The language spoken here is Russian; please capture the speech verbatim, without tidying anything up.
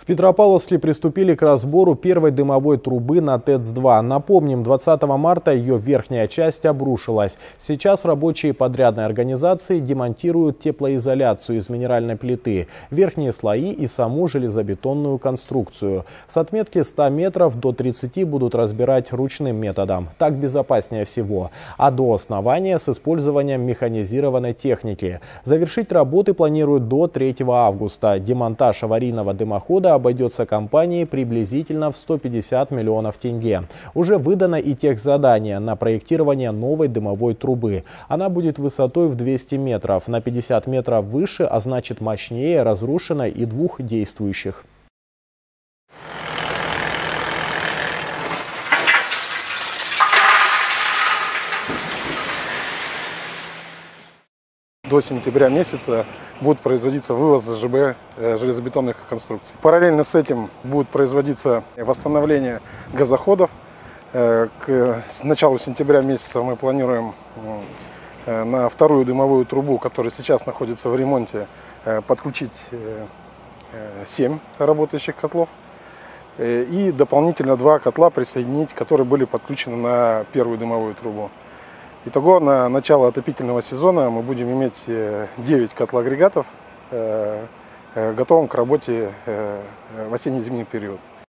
Петропавловске приступили к разбору первой дымовой трубы на ТЭЦ два. Напомним, двадцатого марта ее верхняя часть обрушилась. Сейчас рабочие подрядной организации демонтируют теплоизоляцию из минеральной плиты, верхние слои и саму железобетонную конструкцию. С отметки ста метров до тридцати будут разбирать ручным методом. Так безопаснее всего. А до основания с использованием механизированной техники. Завершить работы планируют до третьего августа. Демонтаж аварийного дымохода обойдется компании приблизительно в сто пятьдесят миллионов тенге. Уже выдано и техзадание на проектирование новой дымовой трубы. Она будет высотой в двести метров, на пятьдесят метров выше, а значит мощнее разрушенной и двух действующих. До сентября месяца будет производиться вывоз ЖБ железобетонных конструкций. Параллельно с этим будет производиться восстановление газоходов. С начала сентября месяца мы планируем на вторую дымовую трубу, которая сейчас находится в ремонте, подключить семь работающих котлов и дополнительно два котла присоединить, которые были подключены на первую дымовую трубу. Итого на начало отопительного сезона мы будем иметь девять котлоагрегатов, готовым к работе в осенне-зимний период.